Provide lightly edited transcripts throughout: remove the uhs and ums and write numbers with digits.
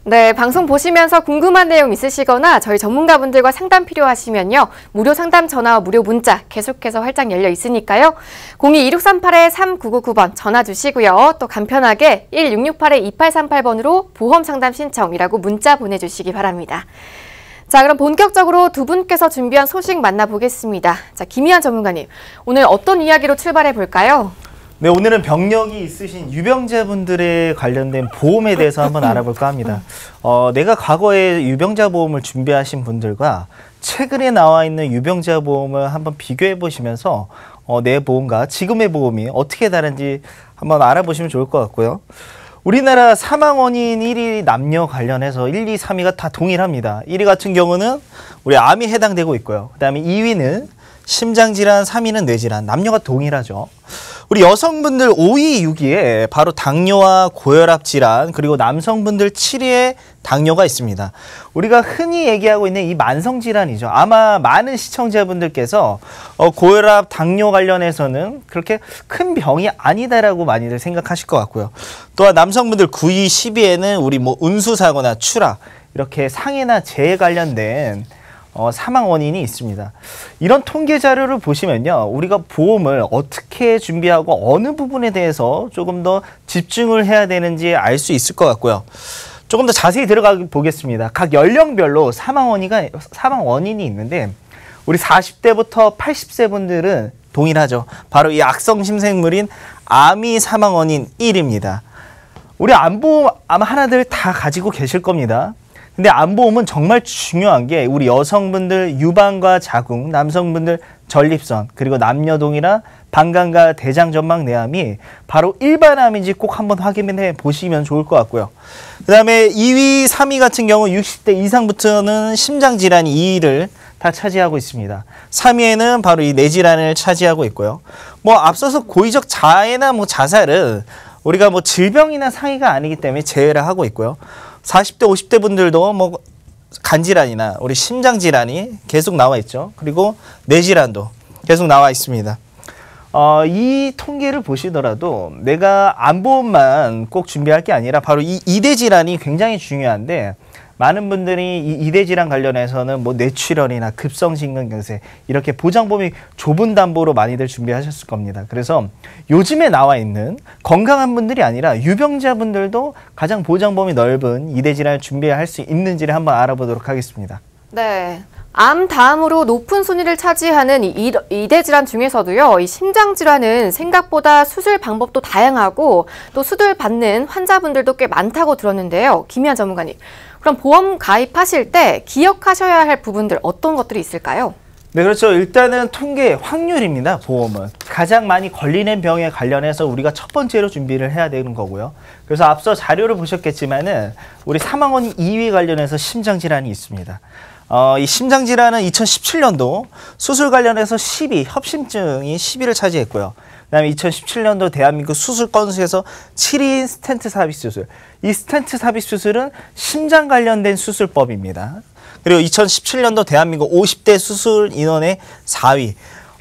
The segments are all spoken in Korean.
네, 방송 보시면서 궁금한 내용 있으시거나 저희 전문가분들과 상담 필요하시면요. 무료 상담 전화와 무료 문자 계속해서 활짝 열려 있으니까요. 02-2638-3999번 전화 주시고요. 또 간편하게 1668-2838번으로 보험 상담 신청이라고 문자 보내주시기 바랍니다. 자, 그럼 본격적으로 두 분께서 준비한 소식 만나보겠습니다. 자, 김희한 전문가님, 오늘 어떤 이야기로 출발해 볼까요? 네, 오늘은 병력이 있으신 유병자분들에 관련된 보험에 대해서 한번 알아볼까 합니다. 내가 과거에 유병자 보험을 준비하신 분들과 최근에 나와 있는 유병자 보험을 한번 비교해 보시면서 내 보험과 지금의 보험이 어떻게 다른지 한번 알아보시면 좋을 것 같고요. 우리나라 사망 원인 1위 남녀 관련해서 1, 2, 3위가 다 동일합니다. 1위 같은 경우는 우리 암이 해당되고 있고요. 그 다음에 2위는 심장질환, 3위는 뇌질환, 남녀가 동일하죠. 우리 여성분들 5위, 6위에 바로 당뇨와 고혈압 질환, 그리고 남성분들 7위에 당뇨가 있습니다. 우리가 흔히 얘기하고 있는 이 만성질환이죠. 아마 많은 시청자분들께서 고혈압, 당뇨 관련해서는 그렇게 큰 병이 아니다라고 많이들 생각하실 것 같고요. 또한 남성분들 9위, 10위에는 우리 운수사고나 추락, 이렇게 상해나 재해 관련된 사망 원인이 있습니다. 이런 통계 자료를 보시면요, 우리가 보험을 어떻게 준비하고 어느 부분에 대해서 조금 더 집중을 해야 되는지 알 수 있을 것 같고요. 조금 더 자세히 들어가 보겠습니다. 각 연령별로 사망 원인이 있는데 우리 40대부터 80세 분들은 동일하죠. 바로 이 악성 심생물인 암이 사망 원인 1위입니다. 우리 암보험 아마 하나들 다 가지고 계실 겁니다. 근데 암보험은 정말 중요한 게 우리 여성분들 유방과 자궁, 남성분들 전립선, 그리고 남녀동일한 방광과 대장전막 내암이 바로 일반암인지 꼭 한번 확인해 보시면 좋을 것 같고요. 그 다음에 2위, 3위 같은 경우 60대 이상부터는 심장질환이 2위를 다 차지하고 있습니다. 3위에는 바로 이 뇌질환을 차지하고 있고요. 앞서서 고의적 자해나 자살은 우리가 질병이나 상해가 아니기 때문에 제외를 하고 있고요. 40대, 50대 분들도 간질환이나 우리 심장질환이 계속 나와 있죠. 그리고 뇌질환도 계속 나와 있습니다. 이 통계를 보시더라도 내가 암보험만 꼭 준비할 게 아니라 바로 이 이대 질환이 굉장히 중요한데 많은 분들이 이 이대 질환 관련해서는 뇌출혈이나 급성심근경색 이렇게 보장보험이 좁은 담보로 많이들 준비하셨을 겁니다. 그래서 요즘에 나와 있는 건강한 분들이 아니라 유병자분들도 가장 보장보험이 넓은 이대 질환을 준비할 수 있는지를 한번 알아보도록 하겠습니다. 네. 암 다음으로 높은 순위를 차지하는 이대 질환 중에서도요, 이 심장 질환은 생각보다 수술 방법도 다양하고 또 수술 받는 환자분들도 꽤 많다고 들었는데요. 김희한 전문가님, 그럼 보험 가입하실 때 기억하셔야 할 부분들 어떤 것들이 있을까요? 네, 그렇죠. 일단은 통계 확률입니다. 보험은 가장 많이 걸리는 병에 관련해서 우리가 첫 번째로 준비를 해야 되는 거고요. 그래서 앞서 자료를 보셨겠지만은 우리 사망원 2위 관련해서 심장질환이 있습니다. 이 심장질환은 2017년도 수술 관련해서 10위, 협심증이 10위를 차지했고요. 그 다음에 2017년도 대한민국 수술 건수에서 7위인 스텐트 삽입 수술. 이 스텐트 삽입 수술은 심장 관련된 수술법입니다. 그리고 2017년도 대한민국 50대 수술 인원의 4위.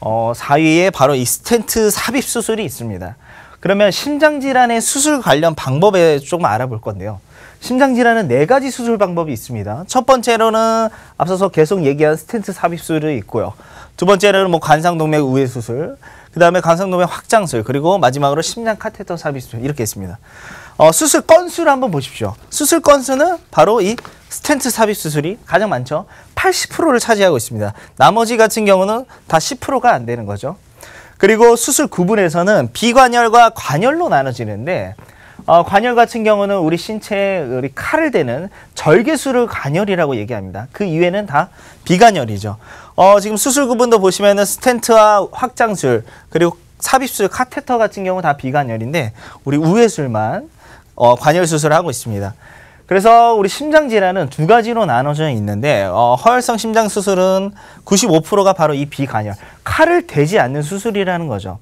4위에 바로 이 스텐트 삽입 수술이 있습니다. 그러면 심장질환의 수술 관련 방법에 조금 알아볼 건데요. 심장질환은 4가지 수술 방법이 있습니다. 첫 번째로는 앞서서 계속 얘기한 스텐트 삽입 수술이 있고요. 두 번째로는 관상동맥 우회 수술, 그 다음에 관상동맥 확장술, 그리고 마지막으로 심장 카테터 삽입 수술 이렇게 있습니다. 수술 건수를 한번 보십시오. 수술 건수는 바로 이 스텐트 삽입 수술이 가장 많죠. 80%를 차지하고 있습니다. 나머지 같은 경우는 다 10%가 안 되는 거죠. 그리고 수술 구분에서는 비관열과 관열로 나눠지는데 관열 같은 경우는 우리 신체에 우리 칼을 대는 절개술을 관열이라고 얘기합니다. 그 이외에는 다 비관열이죠. 지금 수술 구분도 보시면은 스텐트와 확장술, 그리고 삽입술, 카테터 같은 경우 다 비관열인데 우리 우회술만 관열 수술을 하고 있습니다. 그래서 우리 심장질환은 2가지로 나눠져 있는데 허혈성 심장 수술은 95%가 바로 이 비관열, 칼을 대지 않는 수술이라는 거죠.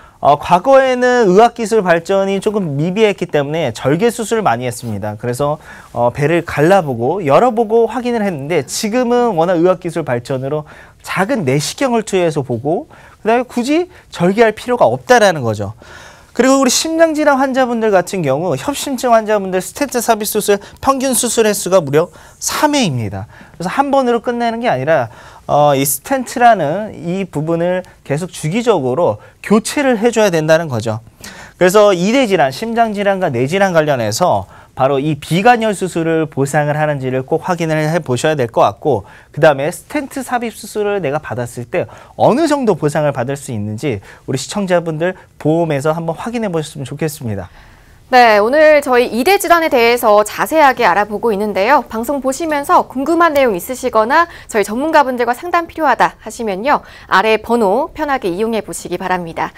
과거에는 의학기술 발전이 조금 미비했기 때문에 절개수술을 많이 했습니다. 그래서 배를 갈라보고 열어보고 확인을 했는데 지금은 워낙 의학기술 발전으로 작은 내시경을 투여해서 보고 그 다음에 굳이 절개할 필요가 없다라는 거죠. 그리고 우리 심장질환 환자분들 같은 경우 협심증 환자분들 스텐트 삽입 수술 평균 수술 횟수가 무려 3회입니다. 그래서 한 번으로 끝내는 게 아니라 이 스텐트라는 이 부분을 계속 주기적으로 교체를 해줘야 된다는 거죠. 그래서 이대 질환, 심장질환과 뇌질환 관련해서 바로 이 비관절 수술을 보상을 하는지를 꼭 확인을 해 보셔야 될 것 같고, 그 다음에 스텐트 삽입 수술을 내가 받았을 때 어느 정도 보상을 받을 수 있는지 우리 시청자분들 보험에서 한번 확인해 보셨으면 좋겠습니다. 네, 오늘 저희 이대 질환에 대해서 자세하게 알아보고 있는데요. 방송 보시면서 궁금한 내용 있으시거나 저희 전문가분들과 상담 필요하다 하시면요. 아래 번호 편하게 이용해 보시기 바랍니다.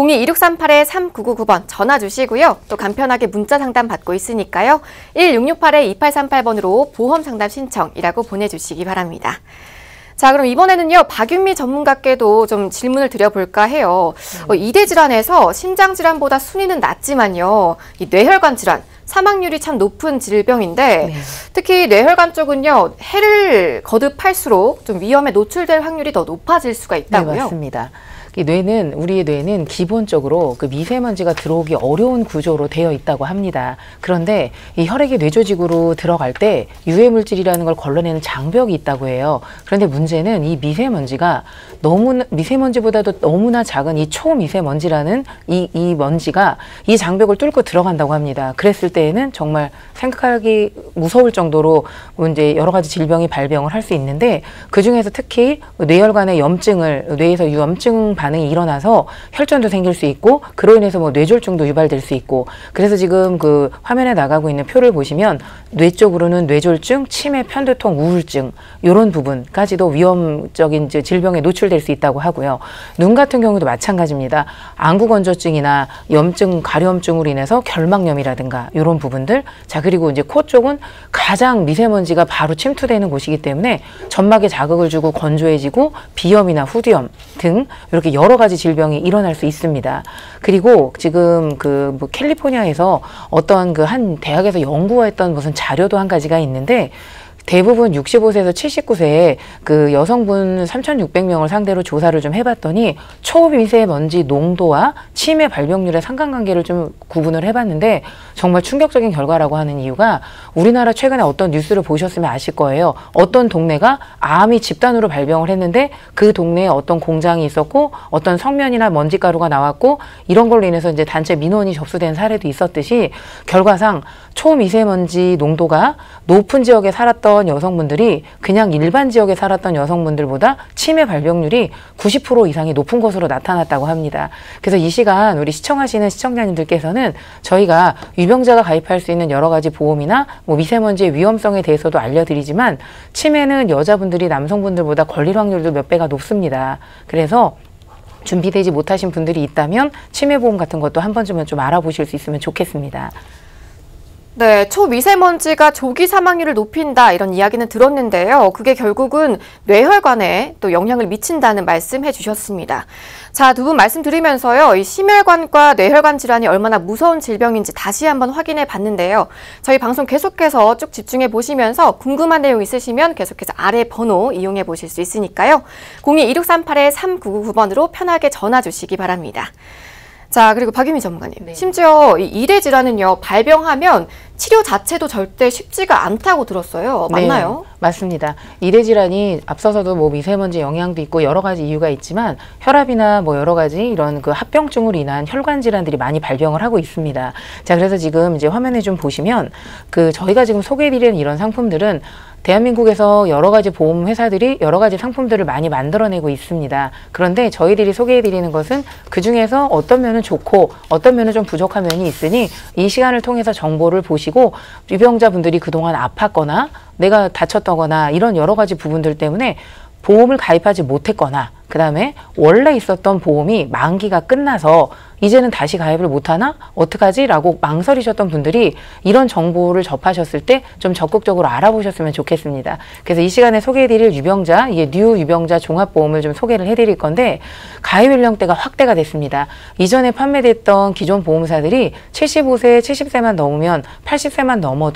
02-2638-3999번 전화 주시고요. 또 간편하게 문자 상담 받고 있으니까요. 1668-2838번으로 보험 상담 신청이라고 보내주시기 바랍니다. 자, 그럼 이번에는요, 박윤미 전문가께도 좀 질문을 드려볼까 해요. 이대 질환에서 심장 질환보다 순위는 낮지만요, 이 뇌혈관 질환, 사망률이 참 높은 질병인데, 네. 특히 뇌혈관 쪽은요, 해를 거듭할수록 좀 위험에 노출될 확률이 더 높아질 수가 있다고요? 네, 맞습니다. 우리의 뇌는 기본적으로 그 미세먼지가 들어오기 어려운 구조로 되어 있다고 합니다. 그런데 이 혈액의 뇌조직으로 들어갈 때 유해물질이라는 걸 걸러내는 장벽이 있다고 해요. 그런데 문제는 이 미세먼지가 미세먼지보다도 너무나 작은 이 초미세먼지라는 이 먼지가 이 장벽을 뚫고 들어간다고 합니다. 그랬을 때에는 정말 생각하기 무서울 정도로 이제 여러 가지 질병이 발병을 할 수 있는데, 그 중에서 특히 뇌혈관의 뇌에서 유염증 반응이 일어나서 혈전도 생길 수 있고, 그로 인해서 뭐 뇌졸중도 유발될 수 있고, 그래서 지금 그 화면에 나가고 있는 표를 보시면 뇌 쪽으로는 뇌졸중, 치매, 편두통, 우울증 이런 부분까지도 위험적인 질병에 노출될 수 있다고 하고요. 눈 같은 경우도 마찬가지입니다. 안구건조증이나 염증, 가려움증으로 인해서 결막염이라든가 이런 부분들. 자, 그리고 이제 코 쪽은 가장 미세먼지가 바로 침투되는 곳이기 때문에 점막에 자극을 주고 건조해지고 비염이나 후두염 등 이렇게 여러 가지 질병이 일어날 수 있습니다. 그리고 지금 뭐 캘리포니아에서 어떤 그 한 대학에서 연구했던 무슨 자료도 한 가지가 있는데, 대부분 65세에서 79세에 그 여성분 3,600명을 상대로 조사를 좀 해봤더니 초미세먼지 농도와 치매 발병률의 상관관계를 좀 구분을 해봤는데, 정말 충격적인 결과라고 하는 이유가, 우리나라 최근에 어떤 뉴스를 보셨으면 아실 거예요. 어떤 동네가 암이 집단으로 발병을 했는데 그 동네에 어떤 공장이 있었고 어떤 성면이나 먼지가루가 나왔고, 이런 걸로 인해서 이제 단체 민원이 접수된 사례도 있었듯이, 결과상 초미세먼지 농도가 높은 지역에 살았던 여성분들이 그냥 일반 지역에 살았던 여성분들보다 치매 발병률이 90% 이상이 높은 것으로 나타났다고 합니다. 그래서 이 시간 우리 시청하시는 시청자님들께서는 저희가 유병자가 가입할 수 있는 여러 가지 보험이나 뭐 미세먼지의 위험성에 대해서도 알려드리지만, 치매는 여자분들이 남성분들보다 걸릴 확률도 몇 배가 높습니다. 그래서 준비되지 못하신 분들이 있다면 치매보험 같은 것도 한 번쯤은 좀 알아보실 수 있으면 좋겠습니다. 네, 초미세먼지가 조기 사망률을 높인다 이런 이야기는 들었는데요. 그게 결국은 뇌혈관에 또 영향을 미친다는 말씀해 주셨습니다. 자, 두 분 말씀 들으면서요, 이 심혈관과 뇌혈관 질환이 얼마나 무서운 질병인지 다시 한번 확인해 봤는데요. 저희 방송 계속해서 쭉 집중해 보시면서 궁금한 내용 있으시면 계속해서 아래 번호 이용해 보실 수 있으니까요. 02-2638-3999번으로 편하게 전화 주시기 바랍니다. 자, 그리고 박유미 전문가님. 네. 심지어 이 이대 질환은요, 발병하면 치료 자체도 절대 쉽지가 않다고 들었어요. 맞나요? 네, 맞습니다. 이대 질환이 앞서서도 뭐 미세먼지 영향도 있고 여러 가지 이유가 있지만, 혈압이나 뭐 여러 가지 이런 그 합병증으로 인한 혈관 질환들이 많이 발병을 하고 있습니다. 자, 그래서 지금 이제 화면에 좀 보시면 그 저희가 지금 소개해드리는 이런 상품들은 대한민국에서 여러 가지 보험 회사들이 여러 가지 상품들을 많이 만들어내고 있습니다. 그런데 저희들이 소개해드리는 것은 그 중에서 어떤 면은 좋고 어떤 면은 좀 부족한 면이 있으니, 이 시간을 통해서 정보를 보시고 유병자분들이 그동안 아팠거나 내가 다쳤다거나 이런 여러 가지 부분들 때문에 보험을 가입하지 못했거나, 그 다음에 원래 있었던 보험이 만기가 끝나서 이제는 다시 가입을 못하나? 어떡하지? 라고 망설이셨던 분들이 이런 정보를 접하셨을 때 좀 적극적으로 알아보셨으면 좋겠습니다. 그래서 이 시간에 소개해드릴 유병자, 이게 뉴 유병자 종합보험을 좀 소개를 해드릴 건데, 가입 연령대가 확대가 됐습니다. 이전에 판매됐던 기존 보험사들이 75세, 70세만 넘으면 80세만 넘어도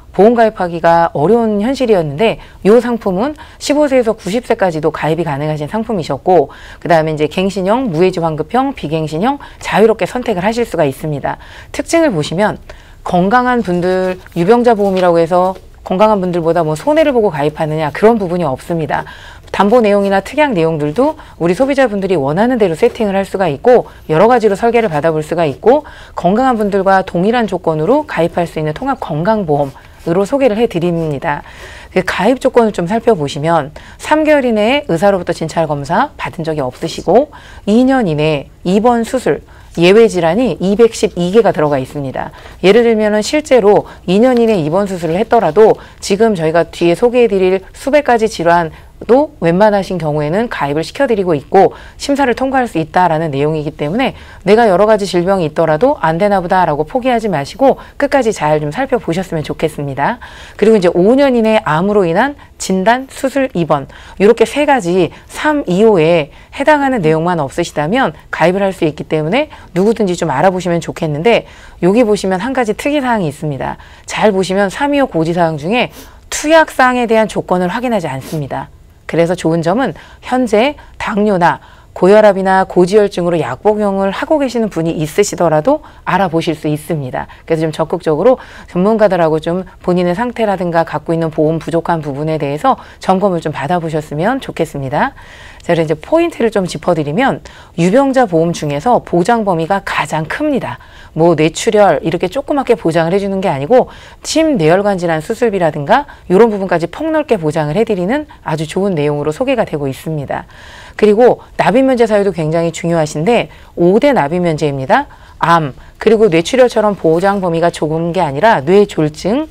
보험 가입하기가 어려운 현실이었는데 이 상품은 15세에서 90세까지도 가입이 가능하신 상품이셨고 그다음에 이제 갱신형, 무해지 환급형, 비갱신형 자유롭게 선택을 하실 수가 있습니다. 특징을 보시면 건강한 분들 유병자 보험이라고 해서 건강한 분들보다 뭐 손해를 보고 가입하느냐 그런 부분이 없습니다. 담보 내용이나 특약 내용들도 우리 소비자분들이 원하는 대로 세팅을 할 수가 있고 여러 가지로 설계를 받아볼 수가 있고 건강한 분들과 동일한 조건으로 가입할 수 있는 통합 건강보험으로 소개를 해드립니다. 가입 조건을 좀 살펴보시면 3개월 이내에 의사로부터 진찰 검사 받은 적이 없으시고 2년 이내에 입원 수술 예외 질환이 212개가 들어가 있습니다. 예를 들면은 실제로 2년 이내 입원 수술을 했더라도 지금 저희가 뒤에 소개해드릴 수백 가지 질환도 웬만하신 경우에는 가입을 시켜드리고 있고 심사를 통과할 수 있다라는 내용이기 때문에 내가 여러 가지 질병이 있더라도 안 되나 보다라고 포기하지 마시고 끝까지 잘 좀 살펴보셨으면 좋겠습니다. 그리고 이제 5년 이내 암으로 인한 진단, 수술, 입원 이렇게 세 가지 3, 2호에 해당하는 내용만 없으시다면 가입을 할 수 있기 때문에 누구든지 좀 알아보시면 좋겠는데 여기 보시면 한 가지 특이사항이 있습니다. 잘 보시면 3, 2호 고지사항 중에 투약사항에 대한 조건을 확인하지 않습니다. 그래서 좋은 점은 현재 당뇨나 고혈압이나 고지혈증으로 약 복용을 하고 계시는 분이 있으시더라도 알아보실 수 있습니다. 그래서 좀 적극적으로 전문가들하고 좀 본인의 상태라든가 갖고 있는 보험 부족한 부분에 대해서 점검을 좀 받아보셨으면 좋겠습니다. 자, 그래서 이제 포인트를 좀 짚어드리면 유병자 보험 중에서 보장 범위가 가장 큽니다. 뭐 뇌출혈 이렇게 조그맣게 보장을 해주는 게 아니고 심뇌혈관 질환 수술비라든가 이런 부분까지 폭넓게 보장을 해드리는 아주 좋은 내용으로 소개가 되고 있습니다. 그리고 납입면제 사유도 굉장히 중요하신데 5대 납입면제입니다. 암, 그리고 뇌출혈처럼 보장 범위가 좁은 게 아니라 뇌졸중,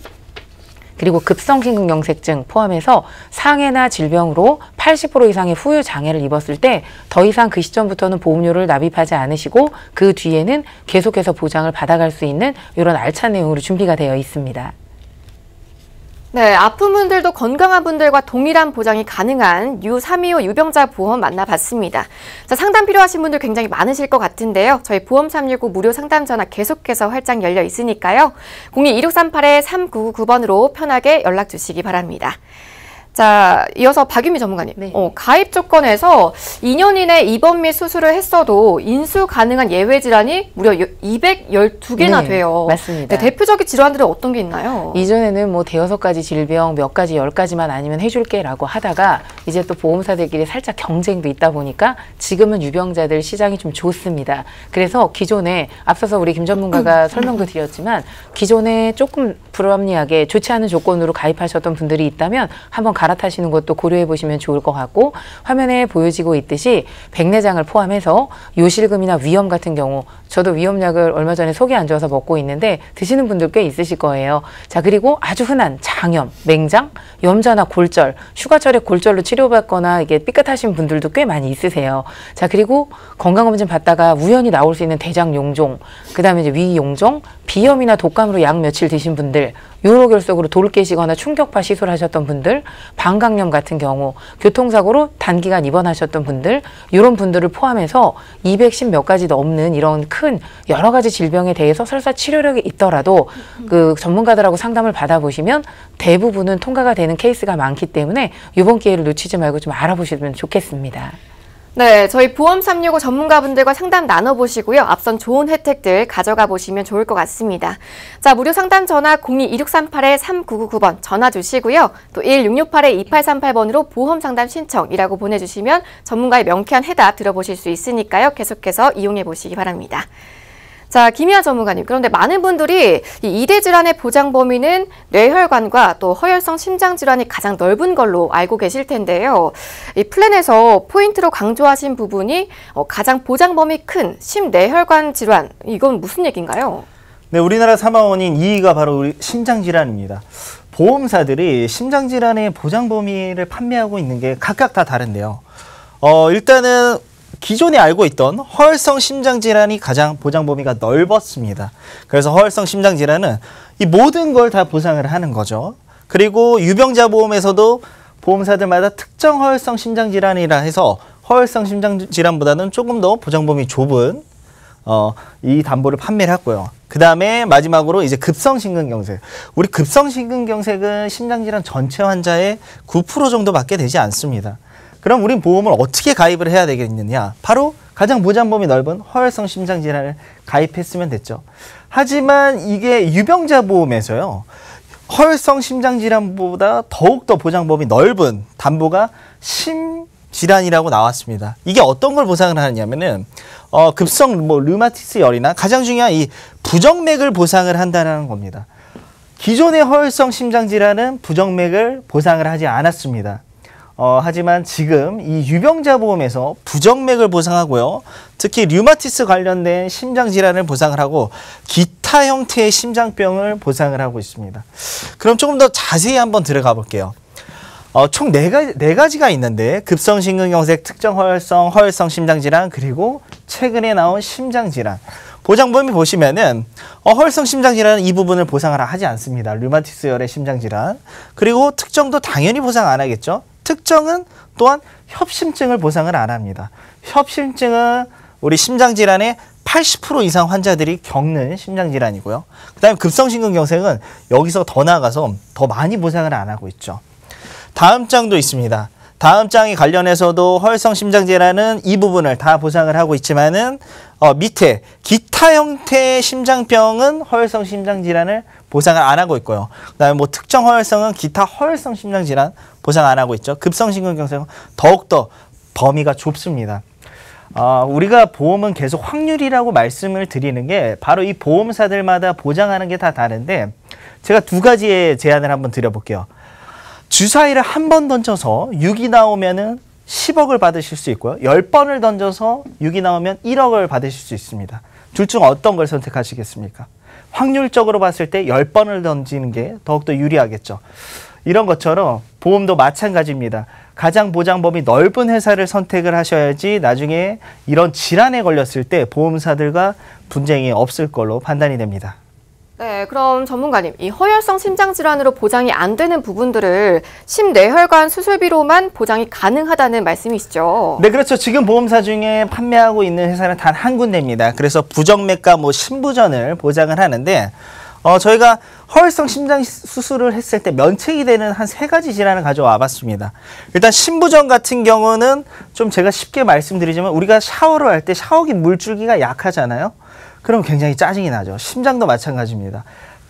그리고 급성심근경색증 포함해서 상해나 질병으로 80% 이상의 후유 장애를 입었을 때 더 이상 그 시점부터는 보험료를 납입하지 않으시고 그 뒤에는 계속해서 보장을 받아갈 수 있는 이런 알찬 내용으로 준비가 되어 있습니다. 네, 아픈 분들도 건강한 분들과 동일한 보장이 가능한 U325 유병자 보험 만나봤습니다. 자, 상담 필요하신 분들 굉장히 많으실 것 같은데요. 저희 보험 365 무료 상담 전화 계속해서 활짝 열려 있으니까요. 02-2638-3999번으로 편하게 연락 주시기 바랍니다. 자, 이어서 박유미 전문가님. 네. 가입 조건에서 2년 이내 입원 및 수술을 했어도 인수 가능한 예외 질환이 무려 212개나 네, 돼요. 맞습니다. 네, 대표적인 질환들은 어떤 게 있나요? 이전에는 뭐 대여섯 가지 질병 몇 가지 10가지만 아니면 해줄게라고 하다가 이제 또 보험사들끼리 살짝 경쟁도 있다 보니까 지금은 유병자들 시장이 좀 좋습니다. 그래서 기존에 앞서서 우리 김 전문가가 설명도 드렸지만 기존에 조금 불합리하게 좋지 않은 조건으로 가입하셨던 분들이 있다면 한번 갈아타시는 것도 고려해 보시면 좋을 것 같고 화면에 보여지고 있듯이 백내장을 포함해서 요실금이나 위염 같은 경우 저도 위염약을 얼마 전에 속이 안 좋아서 먹고 있는데 드시는 분들 꽤 있으실 거예요. 자, 그리고 아주 흔한 장염, 맹장, 염좌나 골절, 휴가철에 골절로 치료받거나 이게 삐끗하신 분들도 꽤 많이 있으세요. 자, 그리고 건강검진 받다가 우연히 나올 수 있는 대장 용종, 그 다음에 이제 위 용종, 비염이나 독감으로 약 며칠 드신 분들, 요로결석으로 돌을 깨시거나 충격파 시술하셨던 분들, 방광염 같은 경우, 교통사고로 단기간 입원하셨던 분들, 이런 분들을 포함해서 210 몇 가지 넘는 이런 큰 여러 가지 질병에 대해서 설사 치료력이 있더라도 그 전문가들하고 상담을 받아보시면 대부분은 통과가 되는 케이스가 많기 때문에 이번 기회를 놓치지 말고 좀 알아보시면 좋겠습니다. 네, 저희 보험 365 전문가분들과 상담 나눠보시고요. 앞선 좋은 혜택들 가져가 보시면 좋을 것 같습니다. 자, 무료 상담 전화 02-2638-3999번 전화 주시고요. 또 1668-2838번으로 보험 상담 신청이라고 보내주시면 전문가의 명쾌한 해답 들어보실 수 있으니까요. 계속해서 이용해 보시기 바랍니다. 자, 김희아 전문가님. 그런데 많은 분들이 이 2대 질환의 보장 범위는 뇌혈관과 또 허혈성 심장 질환이 가장 넓은 걸로 알고 계실 텐데요. 이 플랜에서 포인트로 강조하신 부분이 가장 보장 범위 큰 심뇌혈관 질환, 이건 무슨 얘기인가요? 네, 우리나라 사망원인 2위가 바로 우리 심장질환입니다. 보험사들이 심장질환의 보장 범위를 판매하고 있는 게 각각 다 다른데요. 일단은 기존에 알고 있던 허혈성 심장질환이 가장 보장 범위가 넓었습니다. 그래서 허혈성 심장질환은 이 모든 걸 다 보상을 하는 거죠. 그리고 유병자 보험에서도 보험사들마다 특정 허혈성 심장질환이라 해서 허혈성 심장질환보다는 조금 더 보장 범위 좁은 이 담보를 판매를 했고요. 그 다음에 마지막으로 이제 급성심근경색. 우리 급성심근경색은 심장질환 전체 환자의 9% 정도밖에 되지 않습니다. 그럼 우린 보험을 어떻게 가입을 해야 되겠느냐? 바로 가장 보장범위 넓은 허혈성 심장질환을 가입했으면 됐죠. 하지만 이게 유병자 보험에서요. 허혈성 심장질환보다 더욱더 보장범위 넓은 담보가 심질환이라고 나왔습니다. 이게 어떤 걸 보상을 하냐면은 급성 류마티스 열이나 가장 중요한 이 부정맥을 보상을 한다는 겁니다. 기존의 허혈성 심장질환은 부정맥을 보상을 하지 않았습니다. 하지만 지금 이 유병자 보험에서 부정맥을 보상하고요. 특히 류마티스 관련된 심장질환을 보상을 하고 기타 형태의 심장병을 보상을 하고 있습니다. 그럼 조금 더 자세히 한번 들어가 볼게요. 총 네 가지가 있는데 급성심근경색, 특정 허혈성 심장질환, 그리고 최근에 나온 심장질환. 보장범위 보시면은 허혈성 심장질환은 이 부분을 보상을 하지 않습니다. 류마티스 열의 심장질환. 그리고 특정도 당연히 보상 안 하겠죠. 특정은 또한 협심증을 보상을 안 합니다. 협심증은 우리 심장질환의 80% 이상 환자들이 겪는 심장질환이고요. 그 다음에 급성심근경색은 여기서 더 나아가서 더 많이 보상을 안 하고 있죠. 다음 장도 있습니다. 다음 장에 관련해서도 허혈성 심장질환은 이 부분을 다 보상을 하고 있지만은 밑에 기타 형태의 심장병은 허혈성 심장질환을 보상을 안 하고 있고요. 그다음에 뭐 특정 허혈성은 기타 허혈성 심장질환 보상 안 하고 있죠. 급성심근경색은 더욱더 범위가 좁습니다. 우리가 보험은 계속 확률이라고 말씀을 드리는 게 바로 이 보험사들마다 보장하는 게 다 다른데 제가 두 가지의 제안을 한번 드려볼게요. 주사위를 한 번 던져서 6이 나오면은 10억을 받으실 수 있고요. 10번을 던져서 6이 나오면 1억을 받으실 수 있습니다. 둘 중 어떤 걸 선택하시겠습니까? 확률적으로 봤을 때 10번을 던지는 게 더욱더 유리하겠죠. 이런 것처럼 보험도 마찬가지입니다. 가장 보장범위 넓은 회사를 선택을 하셔야지 나중에 이런 질환에 걸렸을 때 보험사들과 분쟁이 없을 걸로 판단이 됩니다. 네, 그럼 전문가님, 이 허혈성 심장질환으로 보장이 안 되는 부분들을 심뇌혈관 수술비로만 보장이 가능하다는 말씀이시죠? 네, 그렇죠. 지금 보험사 중에 판매하고 있는 회사는 단 한 군데입니다. 그래서 부정맥과 심부전을 보장을 하는데 저희가 허혈성 심장 수술을 했을 때 면책이 되는 한 3가지 질환을 가져와 봤습니다. 일단 심부전 같은 경우는 좀 제가 쉽게 말씀드리자면 우리가 샤워를 할 때 샤워기 물줄기가 약하잖아요. 그럼 굉장히 짜증이 나죠. 심장도 마찬가지입니다.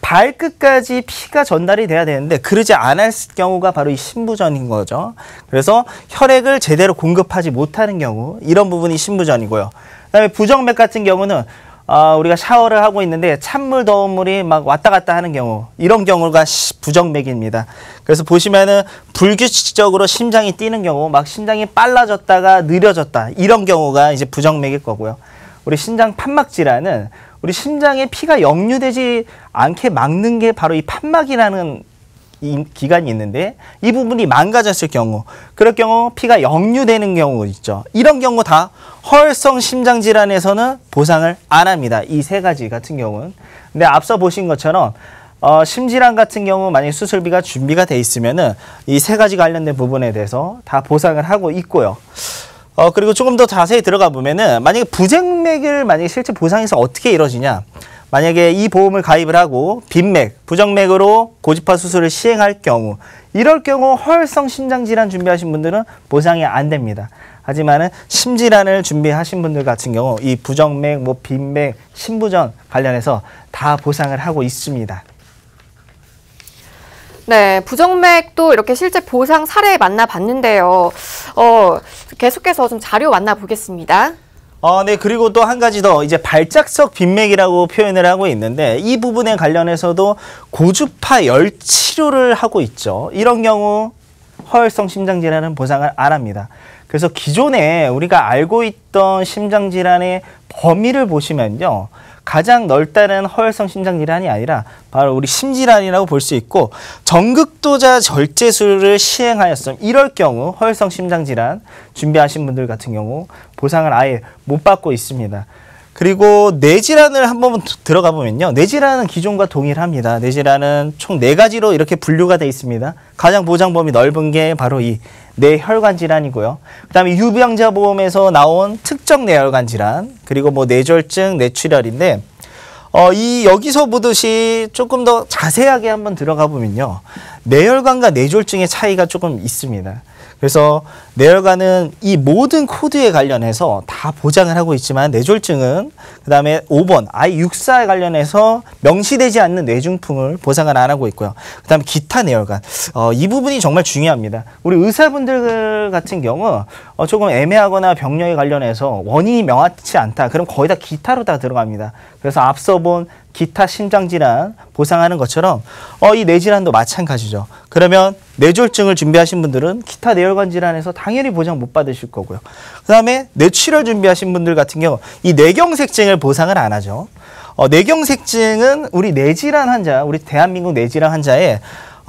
발끝까지 피가 전달이 돼야 되는데 그러지 않을 경우가 바로 이 심부전인 거죠. 그래서 혈액을 제대로 공급하지 못하는 경우, 이런 부분이 심부전이고요. 그다음에 부정맥 같은 경우는 우리가 샤워를 하고 있는데 찬물, 더운 물이 막 왔다 갔다 하는 경우, 이런 경우가 부정맥입니다. 그래서 보시면은 불규칙적으로 심장이 뛰는 경우, 막 심장이 빨라졌다가 느려졌다, 이런 경우가 이제 부정맥일 거고요. 우리 심장 판막 질환은 우리 심장에 피가 역류되지 않게 막는 게 바로 이 판막이라는 이 기관이 있는데 이 부분이 망가졌을 경우, 그럴 경우 피가 역류되는 경우 있죠. 이런 경우 다 허혈성 심장질환에서는 보상을 안 합니다. 이 3가지 같은 경우는. 근데 앞서 보신 것처럼 심질환 같은 경우 만약 수술비가 준비가 돼 있으면은 이 3가지 관련된 부분에 대해서 다 보상을 하고 있고요. 그리고 조금 더 자세히 들어가 보면은 만약에 부정맥을 만약에 실제 보상에서 어떻게 이루어지냐. 만약에 이 보험을 가입을 하고 빈맥, 부정맥으로 고지파 수술을 시행할 경우, 이럴 경우 허혈성 심장질환 준비하신 분들은 보상이 안 됩니다. 하지만은 심질환을 준비하신 분들 같은 경우 이 부정맥, 빈맥, 심부전 관련해서 다 보상을 하고 있습니다. 네, 부정맥도 이렇게 실제 보상 사례 만나봤는데요. 계속해서 좀 자료 만나보겠습니다. 네, 그리고 또 한 가지 더 이제 발작성 빈맥이라고 표현을 하고 있는데 이 부분에 관련해서도 고주파 열 치료를 하고 있죠. 이런 경우 허혈성 심장질환은 보상을 안 합니다. 그래서 기존에 우리가 알고 있던 심장질환의 범위를 보시면요. 가장 넓다는 허혈성 심장질환이 아니라 바로 우리 심질환이라고 볼 수 있고, 전극도자 절제술을 시행하였음 이럴 경우 허혈성 심장질환 준비하신 분들 같은 경우 보상을 아예 못 받고 있습니다. 그리고 뇌질환을 한번 들어가 보면요. 뇌질환은 기존과 동일합니다. 뇌질환은 총 4가지로 이렇게 분류가 되어 있습니다. 가장 보장 범위 넓은 게 바로 이 뇌혈관 질환이고요. 그다음에 유병자 보험에서 나온 특정 뇌혈관 질환, 그리고 뭐 뇌졸중, 뇌출혈인데 여기서 보듯이 조금 더 자세하게 한번 들어가 보면요. 뇌혈관과 뇌졸중의 차이가 조금 있습니다. 그래서 뇌혈관은 이 모든 코드에 관련해서 다 보장을 하고 있지만 뇌졸중은 그다음에 5번 I64에 관련해서 명시되지 않는 뇌중풍을 보장을 안 하고 있고요. 그다음에 기타 뇌혈관 이 부분이 정말 중요합니다. 우리 의사분들 같은 경우 조금 애매하거나 병력에 관련해서 원인이 명확치 않다. 그럼 거의 다 기타로 다 들어갑니다. 그래서 앞서 본 기타 심장질환 보상하는 것처럼 이 뇌질환도 마찬가지죠. 그러면 뇌졸중을 준비하신 분들은 기타 뇌혈관 질환에서 당연히 보장 못 받으실 거고요. 그 다음에 뇌출혈 준비하신 분들 같은 경우 이 뇌경색증을 보상을 안 하죠. 뇌경색증은 우리 뇌질환 환자, 우리 대한민국 뇌질환 환자의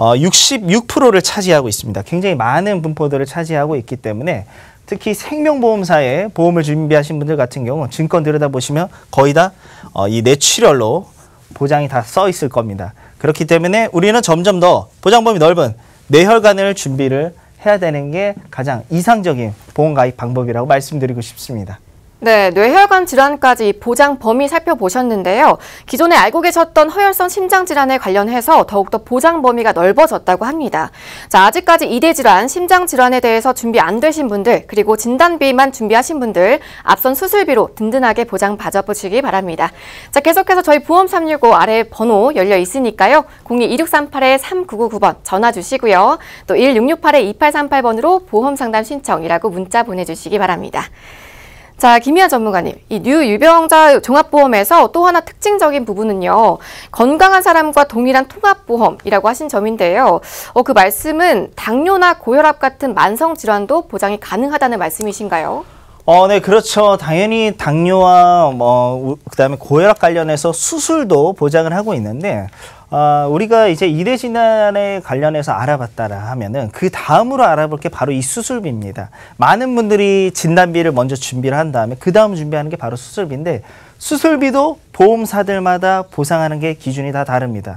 66%를 차지하고 있습니다. 굉장히 많은 분포들을 차지하고 있기 때문에 특히 생명보험사에 보험을 준비하신 분들 같은 경우 증권 들여다보시면 거의 다 이 뇌출혈로 보장이 다 써 있을 겁니다. 그렇기 때문에 우리는 점점 더 보장범위 넓은 뇌혈관을 준비를 해야 되는 게 가장 이상적인 보험 가입 방법이라고 말씀드리고 싶습니다. 네, 뇌혈관 질환까지 보장 범위 살펴보셨는데요. 기존에 알고 계셨던 허혈성 심장 질환에 관련해서 더욱더 보장 범위가 넓어졌다고 합니다. 자, 아직까지 2대 질환, 심장 질환에 대해서 준비 안 되신 분들, 그리고 진단비만 준비하신 분들, 앞선 수술비로 든든하게 보장 받아보시기 바랍니다. 자, 계속해서 저희 보험 365 아래 번호 열려 있으니까요. 02-2638-3999번 전화 주시고요. 또 1668-2838번으로 보험 상담 신청이라고 문자 보내주시기 바랍니다. 자, 김희아 전문가님, 이 유병자 종합보험에서 또 하나 특징적인 부분은요, 건강한 사람과 동일한 통합보험이라고 하신 점인데요. 그 말씀은 당뇨나 고혈압 같은 만성질환도 보장이 가능하다는 말씀이신가요? 네, 그렇죠. 당연히 당뇨와 그다음에 고혈압 관련해서 수술도 보장을 하고 있는데, 우리가 이제 2대 질환에 관련해서 알아봤다라 하면은 그 다음으로 알아볼 게 바로 이 수술비입니다. 많은 분들이 진단비를 먼저 준비를 한 다음에 그 다음 준비하는 게 바로 수술비인데, 수술비도 보험사들마다 보상하는 게 기준이 다 다릅니다.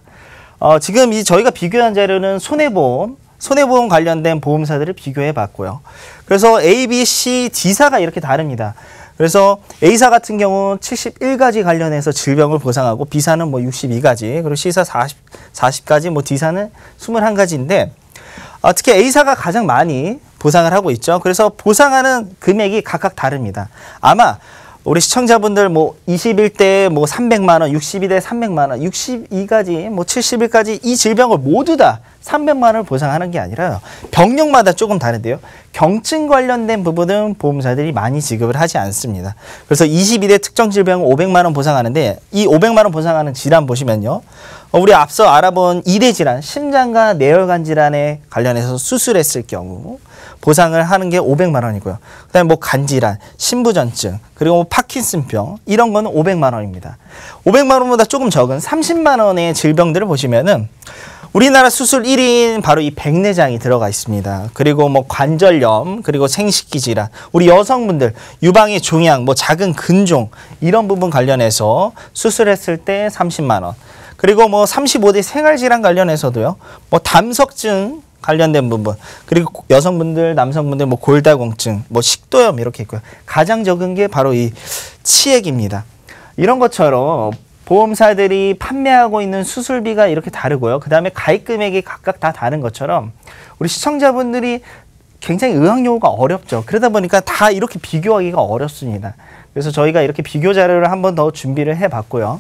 지금 저희가 비교한 자료는 손해보험 관련된 보험사들을 비교해 봤고요. 그래서 A, B, C, D사가 이렇게 다릅니다. 그래서 A사 같은 경우 71가지 관련해서 질병을 보상하고 B사는 뭐 62가지, 그리고 C사 40가지, 뭐 D사는 21가지인데 특히 A사가 가장 많이 보상을 하고 있죠. 그래서 보상하는 금액이 각각 다릅니다. 아마 우리 시청자분들 뭐 21대 뭐 300만 원, 62대 300만 원, 62가지, 뭐 71까지 이 질병을 모두 다 300만 원을 보상하는 게 아니라요. 병력마다 조금 다른데요. 경증 관련된 부분은 보험사들이 많이 지급을 하지 않습니다. 그래서 22대 특정 질병은 500만 원 보상하는데 이 500만 원 보상하는 질환 보시면요. 우리 앞서 알아본 2대 질환, 심장과 뇌혈관 질환에 관련해서 수술했을 경우 보상을 하는 게 500만 원이고요. 그다음에 뭐 간질환, 신부전증, 그리고 뭐 파킨슨병 이런 거는 500만 원입니다. 500만 원보다 조금 적은 30만 원의 질병들을 보시면은 우리나라 수술 1위인 바로 이 백내장이 들어가 있습니다. 그리고 뭐 관절염, 그리고 생식기 질환, 우리 여성분들 유방의 종양, 뭐 작은 근종 이런 부분 관련해서 수술했을 때 30만 원. 그리고 뭐 35대 생활질환 관련해서도요. 뭐 담석증 관련된 부분, 그리고 여성분들, 남성분들 뭐 골다공증, 뭐 식도염 이렇게 있고요. 가장 적은 게 바로 이 치액입니다. 이런 것처럼 보험사들이 판매하고 있는 수술비가 이렇게 다르고요. 그 다음에 가입 금액이 각각 다 다른 것처럼 우리 시청자분들이 굉장히 의학용어가 어렵죠. 그러다 보니까 다 이렇게 비교하기가 어렵습니다. 그래서 저희가 이렇게 비교 자료를 한 번 더 준비를 해봤고요.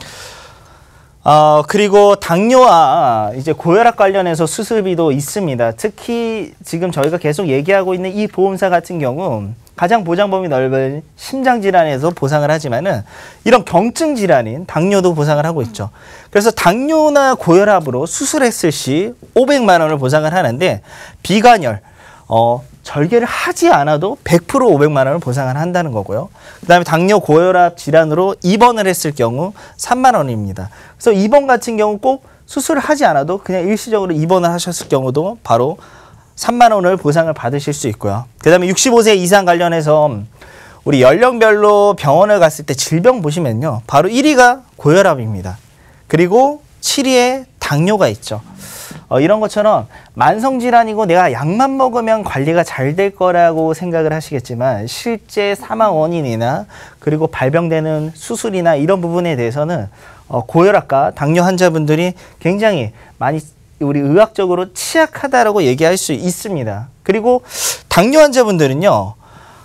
그리고 당뇨와 이제 고혈압 관련해서 수술비도 있습니다. 특히 지금 저희가 계속 얘기하고 있는 이 보험사 같은 경우 가장 보장 범위 넓은 심장 질환에서 보상을 하지만은 이런 경증 질환인 당뇨도 보상을 하고 있죠. 그래서 당뇨나 고혈압으로 수술했을 시 500만 원을 보상을 하는데 비관혈, 절개를 하지 않아도 100% 500만 원을 보상을 한다는 거고요. 그다음에 당뇨 고혈압 질환으로 입원을 했을 경우 3만 원입니다. 그래서 입원 같은 경우 꼭 수술을 하지 않아도 그냥 일시적으로 입원을 하셨을 경우도 바로 3만 원을 보상을 받으실 수 있고요. 그다음에 65세 이상 관련해서 우리 연령별로 병원을 갔을 때 질병 보시면요. 바로 1위가 고혈압입니다. 그리고 7위에 당뇨가 있죠. 이런 것처럼 만성질환이고 내가 약만 먹으면 관리가 잘 될 거라고 생각을 하시겠지만 실제 사망 원인이나 그리고 발병되는 수술이나 이런 부분에 대해서는 고혈압과 당뇨 환자분들이 굉장히 많이 우리 의학적으로 취약하다라고 얘기할 수 있습니다. 그리고 당뇨 환자분들은요.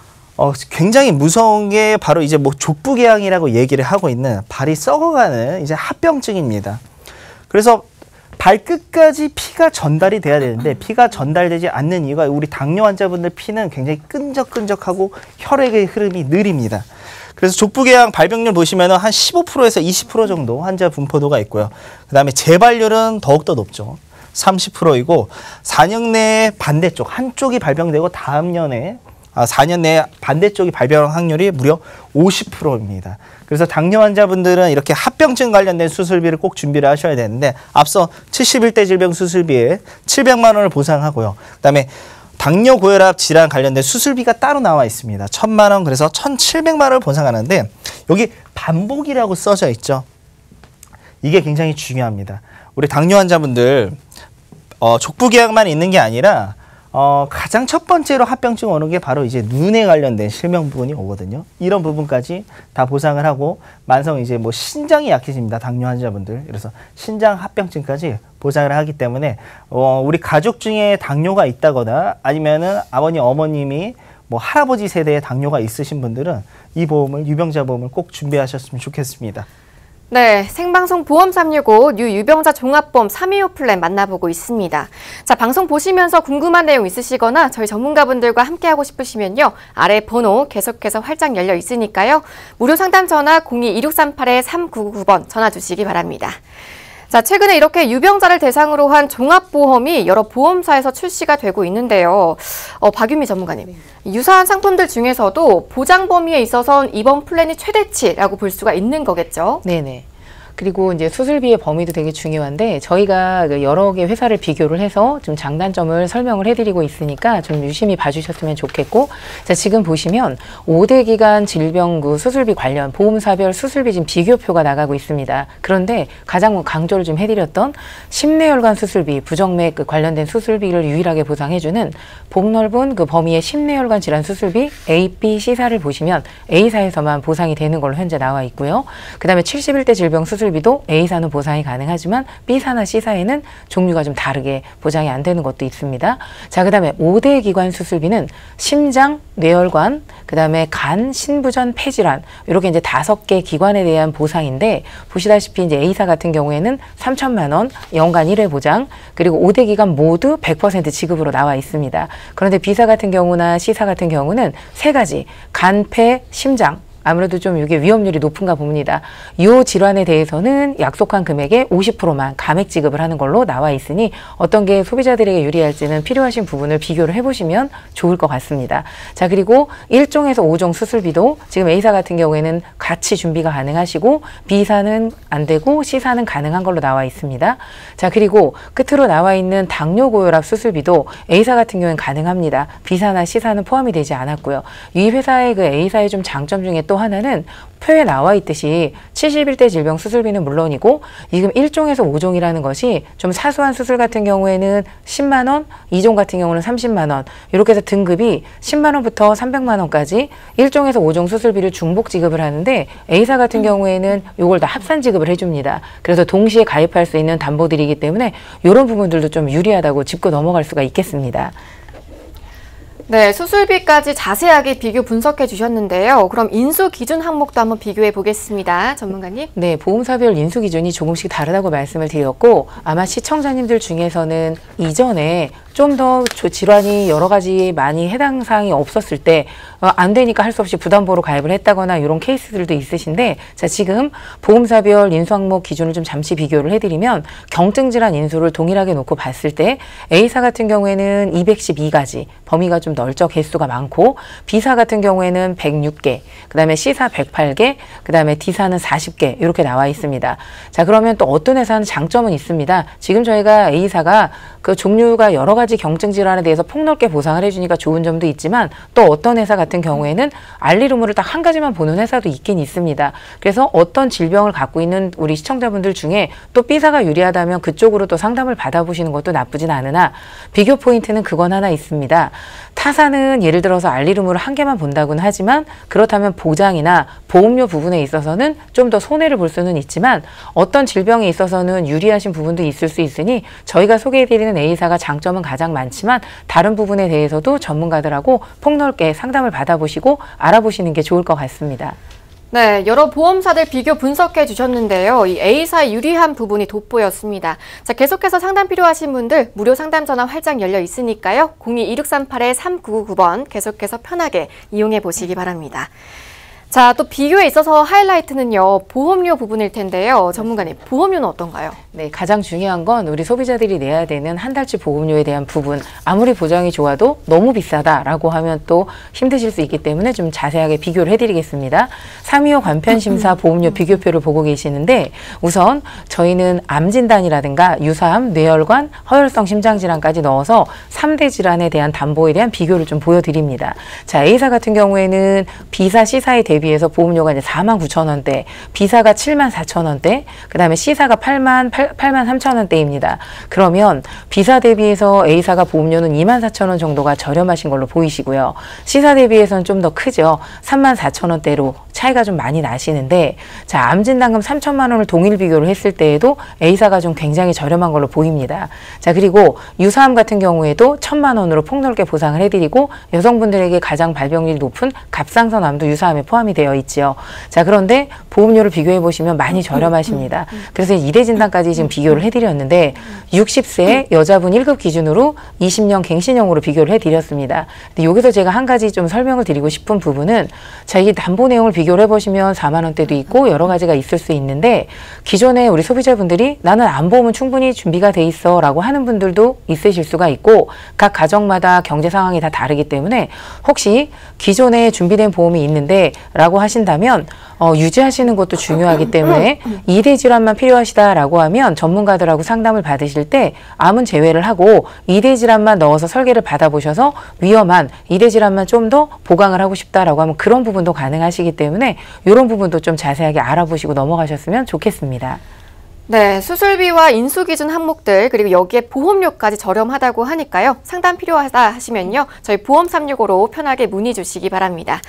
굉장히 무서운 게 바로 이제 뭐 족부궤양이라고 얘기를 하고 있는 발이 썩어가는 이제 합병증입니다. 그래서 발끝까지 피가 전달이 돼야 되는데 피가 전달되지 않는 이유가 우리 당뇨 환자분들 피는 굉장히 끈적끈적하고 혈액의 흐름이 느립니다. 그래서 족부궤양 발병률 보시면 한 15%에서 20% 정도 환자 분포도가 있고요. 그 다음에 재발률은 더욱더 높죠. 30%이고 4년 내에 반대쪽 한쪽이 발병되고 다음 년에 4년 내에 반대쪽이 발병 확률이 무려 50%입니다. 그래서 당뇨 환자분들은 이렇게 합병증 관련된 수술비를 꼭 준비를 하셔야 되는데 앞서 71대 질병 수술비에 700만 원을 보상하고요. 그다음에 당뇨 고혈압 질환 관련된 수술비가 따로 나와 있습니다. 1000만 원 그래서 1700만 원을 보상하는데 여기 반복이라고 써져 있죠. 이게 굉장히 중요합니다. 우리 당뇨 환자분들 족부궤양만 있는 게 아니라 가장 첫 번째로 합병증 오는 게 바로 이제 눈에 관련된 실명 부분이 오거든요. 이런 부분까지 다 보상을 하고 만성 이제 뭐 신장이 약해집니다. 당뇨 환자분들. 그래서 신장 합병증까지 보상을 하기 때문에 우리 가족 중에 당뇨가 있다거나 아니면은 아버님 어머님이 뭐 할아버지 세대에 당뇨가 있으신 분들은 이 보험을 유병자 보험을 꼭 준비하셨으면 좋겠습니다. 네, 생방송 보험 365 뉴 유병자 종합보험 325 플랜 만나보고 있습니다. 자, 방송 보시면서 궁금한 내용 있으시거나 저희 전문가분들과 함께하고 싶으시면요. 아래 번호 계속해서 활짝 열려 있으니까요. 무료 상담 전화 02-2638-3999번 전화 주시기 바랍니다. 자, 최근에 이렇게 유병자를 대상으로 한 종합보험이 여러 보험사에서 출시가 되고 있는데요. 박유미 전문가님, 유사한 상품들 중에서도 보장 범위에 있어선 이번 플랜이 최대치라고 볼 수가 있는 거겠죠? 네네. 그리고 이제 수술비의 범위도 되게 중요한데 저희가 여러 개 회사를 비교를 해서 좀 장단점을 설명을 해드리고 있으니까 좀 유심히 봐주셨으면 좋겠고, 자, 지금 보시면 5대 기간 질병구 수술비 관련 보험사별 수술비 지금 비교표가 나가고 있습니다. 그런데 가장 강조를 좀 해드렸던 심뇌혈관 수술비, 부정맥 관련된 수술비를 유일하게 보상해주는 폭넓은 그 범위의 심뇌혈관 질환 수술비 A, B, C사를 보시면 A사에서만 보상이 되는 걸로 현재 나와 있고요. 그 다음에 71대 질병 수술비도 A사는 보상이 가능하지만 B사나 C사에는 종류가 좀 다르게 보장이 안 되는 것도 있습니다. 자, 그 다음에 5대 기관 수술비는 심장, 뇌혈관, 그 다음에 간, 신부전, 폐질환 이렇게 이제 5개 기관에 대한 보상인데 보시다시피 이제 A사 같은 경우에는 3천만 원, 연간 1회 보장, 그리고 5대 기관 모두 100% 지급으로 나와 있습니다. 그런데 B사 같은 경우나 C사 같은 경우는 3가지, 간, 폐, 심장 아무래도 좀 이게 위험률이 높은가 봅니다. 이 질환에 대해서는 약속한 금액의 50%만 감액 지급을 하는 걸로 나와 있으니 어떤 게 소비자들에게 유리할지는 필요하신 부분을 비교를 해보시면 좋을 것 같습니다. 자, 그리고 1종에서 5종 수술비도 지금 A사 같은 경우에는 같이 준비가 가능하시고 B사는 안 되고 C사는 가능한 걸로 나와 있습니다. 자, 그리고 끝으로 나와 있는 당뇨 고혈압 수술비도 A사 같은 경우에는 가능합니다. B사나 C사는 포함이 되지 않았고요. 이 회사의 그 A사의 좀 장점 중에 또 하나는 표에 나와 있듯이 71대 질병 수술비는 물론이고 지금 1종에서 5종이라는 것이 좀 사소한 수술 같은 경우에는 10만 원, 2종 같은 경우는 30만 원 이렇게 해서 등급이 10만 원부터 300만 원까지 1종에서 5종 수술비를 중복 지급을 하는데 A사 같은 경우에는 이걸 다 합산 지급을 해줍니다. 그래서 동시에 가입할 수 있는 담보들이기 때문에 이런 부분들도 좀 유리하다고 짚고 넘어갈 수가 있겠습니다. 네, 수술비까지 자세하게 비교 분석해 주셨는데요. 그럼 인수 기준 항목도 한번 비교해 보겠습니다. 전문가님. 네, 보험사별 인수 기준이 조금씩 다르다고 말씀을 드렸고 아마 시청자님들 중에서는 이전에 좀 더 질환이 여러 가지 많이 해당 사항이 없었을 때 안 되니까 할 수 없이 부담보로 가입을 했다거나 이런 케이스들도 있으신데, 자, 지금 보험사별 인수 항목 기준을 좀 잠시 비교를 해드리면 경증질환 인수를 동일하게 놓고 봤을 때 A사 같은 경우에는 212가지 범위가 좀 널쩍 개수가 많고 B사 같은 경우에는 106개, 그다음에 C사 108개, 그다음에 D사는 40개 이렇게 나와 있습니다. 자, 그러면 또 어떤 회사는 장점은 있습니다. 지금 저희가 A사가 그 종류가 여러 가지 경증 질환에 대해서 폭넓게 보상을 해주니까 좋은 점도 있지만 또 어떤 회사 같은 경우에는 알리루무를 딱 한 가지만 보는 회사도 있긴 있습니다. 그래서 어떤 질병을 갖고 있는 우리 시청자분들 중에 또 B사가 유리하다면 그쪽으로 또 상담을 받아보시는 것도 나쁘진 않으나 비교 포인트는 그건 하나 있습니다. 타사는 예를 들어서 알리루무를 한 개만 본다고는 하지만 그렇다면 보장이나 보험료 부분에 있어서는 좀 더 손해를 볼 수는 있지만 어떤 질병에 있어서는 유리하신 부분도 있을 수 있으니 저희가 소개해드리는 A사가 장점은 가장 많지만 다른 부분에 대해서도 전문가들하고 폭넓게 상담을 받아보시고 알아보시는 게 좋을 것 같습니다. 네, 여러 보험사들 비교 분석해 주셨는데요. 이 A사의 유리한 부분이 돋보였습니다. 자, 계속해서 상담 필요하신 분들 무료 상담 전화 활짝 열려 있으니까요. 02-2638-3999번 계속해서 편하게 이용해 보시기 바랍니다. 자, 또 비교에 있어서 하이라이트는요, 보험료 부분일 텐데요. 전문가님, 보험료는 어떤가요? 네, 가장 중요한 건 우리 소비자들이 내야 되는 한 달치 보험료에 대한 부분. 아무리 보장이 좋아도 너무 비싸다라고 하면 또 힘드실 수 있기 때문에 좀 자세하게 비교를 해드리겠습니다. 325 간편심사 보험료 비교표를 보고 계시는데 우선 저희는 암 진단이라든가 유사암, 뇌혈관, 허혈성 심장질환까지 넣어서 3대 질환에 대한 담보에 대한 비교를 좀 보여드립니다. 자, A사 같은 경우에는 B사, C사에 대비해서 보험료가 이제 49,000원대, B사가 74,000원대, 그 다음에 C사가 83,000원대입니다. 그러면 B사 대비해서 A사가 보험료는 24,000원 정도가 저렴하신 걸로 보이시고요. C사 대비해서는 좀 더 크죠. 34,000원대로 차이가 좀 많이 나시는데, 자, 암진단금 3천만 원을 동일 비교를 했을 때에도 A사가 좀 굉장히 저렴한 걸로 보입니다. 자, 그리고 유사암 같은 경우에도 1,000만 원으로 폭넓게 보상을 해드리고 여성분들에게 가장 발병률이 높은 갑상선암도 유사암에 포함이 되어 있지요. 자, 그런데 보험료를 비교해 보시면 많이 저렴하십니다. 그래서 2대 진단까지 지금 비교를 해드렸는데 60세 여자분 1급 기준으로 20년 갱신형으로 비교를 해드렸습니다. 근데 여기서 제가 한 가지 좀 설명을 드리고 싶은 부분은 자, 이 담보 내용을 비교를 해보시면 4만 원대도 있고 여러 가지가 있을 수 있는데 기존에 우리 소비자분들이 나는 암보험은 충분히 준비가 돼 있어 라고 하는 분들도 있으실 수가 있고 각 가정마다 경제 상황이 다 다르기 때문에 혹시 기존에 준비된 보험이 있는데 라고 하신다면 유지하시는 것도 중요하기 때문에 2대 질환만 필요하시다라고 하면 전문가들하고 상담을 받으실 때 암은 제외를 하고 2대 질환만 넣어서 설계를 받아보셔서 위험한 2대 질환만 좀 더 보강을 하고 싶다라고 하면 그런 부분도 가능하시기 때문에 이런 부분도 좀 자세하게 알아보시고 넘어가셨으면 좋겠습니다. 네, 수술비와 인수기준 항목들 그리고 여기에 보험료까지 저렴하다고 하니까요. 상담 필요하다 하시면요. 저희 보험 365로 편하게 문의 주시기 바랍니다.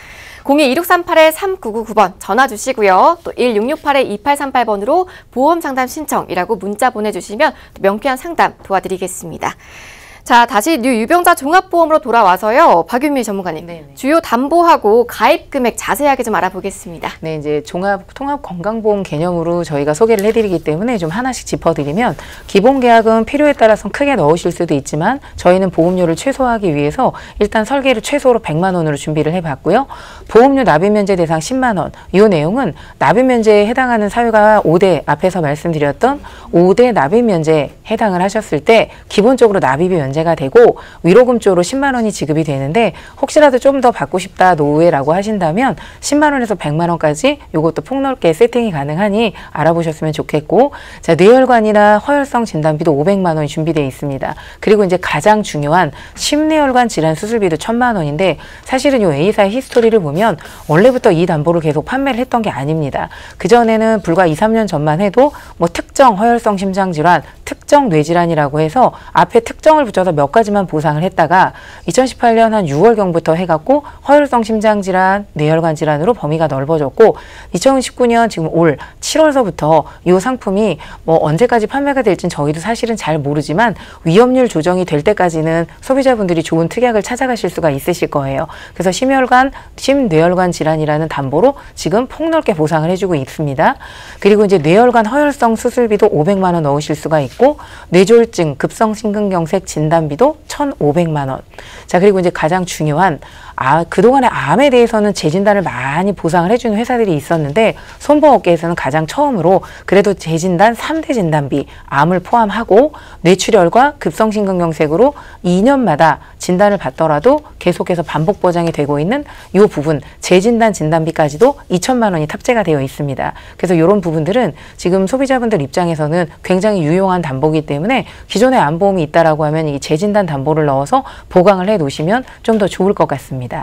02-2638-3999번 전화 주시고요. 또 1668-2838번으로 보험 상담 신청이라고 문자 보내주시면 명쾌한 상담 도와드리겠습니다. 자, 다시 뉴 유병자 종합보험으로 돌아와서요. 박윤미 전문가님, 네네. 주요 담보하고 가입 금액 자세하게 좀 알아보겠습니다. 네, 이제 통합 건강보험 개념으로 저희가 소개를 해드리기 때문에 좀 하나씩 짚어드리면 기본 계약은 필요에 따라서 크게 넣으실 수도 있지만 저희는 보험료를 최소화하기 위해서 일단 설계를 최소로 100만 원으로 준비를 해봤고요. 보험료 납입 면제 대상 10만 원. 이 내용은 납입 면제에 해당하는 사유가 5대 앞에서 말씀드렸던 5대 납입 면제에 해당을 하셨을 때 기본적으로 납입이 면제가 되고 위로금 쪽으로 10만 원이 지급이 되는데 혹시라도 좀 더 받고 싶다 노후에라고 하신다면 10만 원에서 100만 원까지 이것도 폭넓게 세팅이 가능하니 알아보셨으면 좋겠고 자, 뇌혈관이나 허혈성 진단비도 500만 원이 준비되어 있습니다. 그리고 이제 가장 중요한 심뇌혈관 질환 수술비도 1,000만 원인데 사실은 이 A사의 히스토리를 보면 원래부터 이 담보를 계속 판매를 했던 게 아닙니다. 그전에는 불과 2, 3년 전만 해도 뭐 특정 허혈성 심장질환, 특정 뇌질환이라고 해서 앞에 특정을 붙여서 몇 가지만 보상을 했다가 2018년 한 6월경부터 해갖고 허혈성 심장질환, 뇌혈관 질환으로 범위가 넓어졌고 2019년 지금 올 7월서부터 이 상품이 뭐 언제까지 판매가 될지는 저희도 사실은 잘 모르지만 위험률 조정이 될 때까지는 소비자분들이 좋은 특약을 찾아가실 수가 있으실 거예요. 그래서 심혈관, 심뇌혈관 질환이라는 담보로 지금 폭넓게 보상을 해주고 있습니다. 그리고 이제 뇌혈관 허혈성 수술비도 500만 원 넣으실 수가 있고 뇌졸중, 급성 심근경색 진단비도 1,500만 원. 자, 그리고 이제 가장 중요한 그동안에 암에 대해서는 재진단을 많이 보상을 해주는 회사들이 있었는데 손보호업계에서는 가장 처음으로 그래도 재진단 3대 진단비, 암을 포함하고 뇌출혈과 급성심근경색으로 2년마다 진단을 받더라도 계속해서 반복 보장이 되고 있는 이 부분, 재진단 진단비까지도 2천만 원이 탑재가 되어 있습니다. 그래서 이런 부분들은 지금 소비자분들 입장에서는 굉장히 유용한 담보이기 때문에 기존에 암보험이 있다라고 하면 이 재진단 담보를 넣어서 보강을 해 놓으시면 좀 더 좋을 것 같습니다.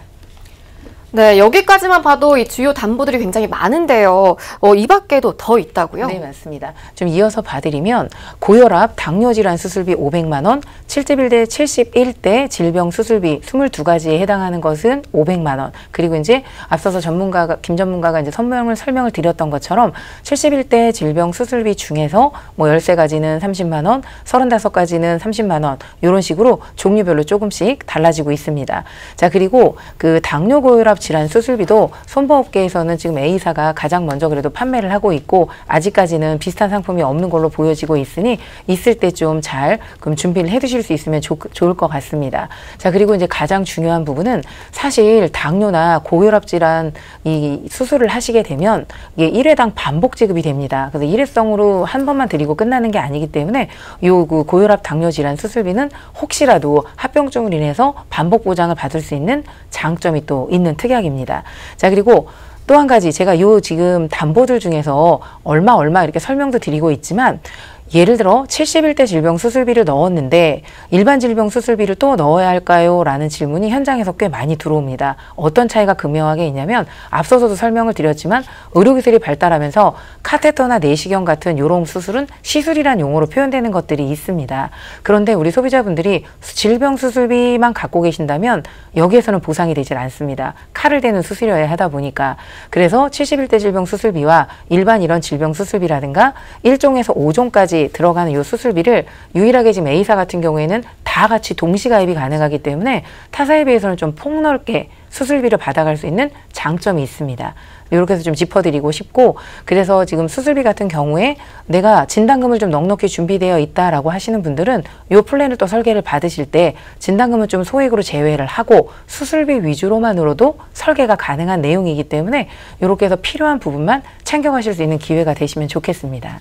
네, 여기까지만 봐도 이 주요 담보들이 굉장히 많은데요. 이 밖에도 더 있다고요? 네, 맞습니다. 좀 이어서 봐드리면 고혈압, 당뇨질환 수술비 500만 원, 71대 71대 질병 수술비 22가지에 해당하는 것은 500만 원. 그리고 이제 앞서서 김 전문가가 이제 설명을 드렸던 것처럼 71대 질병 수술비 중에서 뭐 13가지는 30만 원, 35가지는 30만 원, 이런 식으로 종류별로 조금씩 달라지고 있습니다. 자, 그리고 그 당뇨 고혈압 질환 수술비도 손보호업계에서는 지금 A사가 가장 먼저 그래도 판매를 하고 있고 아직까지는 비슷한 상품이 없는 걸로 보여지고 있으니 있을 때 좀 잘 그럼 준비를 해 두실 수 있으면 좋을 것 같습니다. 자, 그리고 이제 가장 중요한 부분은 사실 당뇨나 고혈압 질환 이 수술을 하시게 되면 이게 1회당 반복 지급이 됩니다. 그래서 일회성으로 한 번만 드리고 끝나는 게 아니기 때문에 요 그 고혈압 당뇨 질환 수술비는 혹시라도 합병증으로 인해서 반복 보장을 받을 수 있는 장점이 또 있는 특약입니다. 자, 그리고 또 한 가지 제가 요 지금 담보들 중에서 얼마 이렇게 설명도 드리고 있지만 예를 들어 71대 질병 수술비를 넣었는데 일반 질병 수술비를 또 넣어야 할까요? 라는 질문이 현장에서 꽤 많이 들어옵니다. 어떤 차이가 극명하게 있냐면 앞서서도 설명을 드렸지만 의료기술이 발달하면서 카테터나 내시경 같은 요런 수술은 시술이란 용어로 표현되는 것들이 있습니다. 그런데 우리 소비자분들이 질병 수술비만 갖고 계신다면 여기에서는 보상이 되질 않습니다. 칼을 대는 수술이어야 하다 보니까. 그래서 71대 질병 수술비와 일반 이런 질병 수술비라든가 1종에서 5종까지 들어가는 이 수술비를 유일하게 지금 A사 같은 경우에는 다 같이 동시가입이 가능하기 때문에 타사에 비해서는 좀 폭넓게 수술비를 받아갈 수 있는 장점이 있습니다. 이렇게 해서 좀 짚어드리고 싶고, 그래서 지금 수술비 같은 경우에 내가 진단금을 좀 넉넉히 준비되어 있다라고 하시는 분들은 이 플랜을 또 설계를 받으실 때 진단금은 좀 소액으로 제외를 하고 수술비 위주로만으로도 설계가 가능한 내용이기 때문에 이렇게 해서 필요한 부분만 챙겨가실 수 있는 기회가 되시면 좋겠습니다.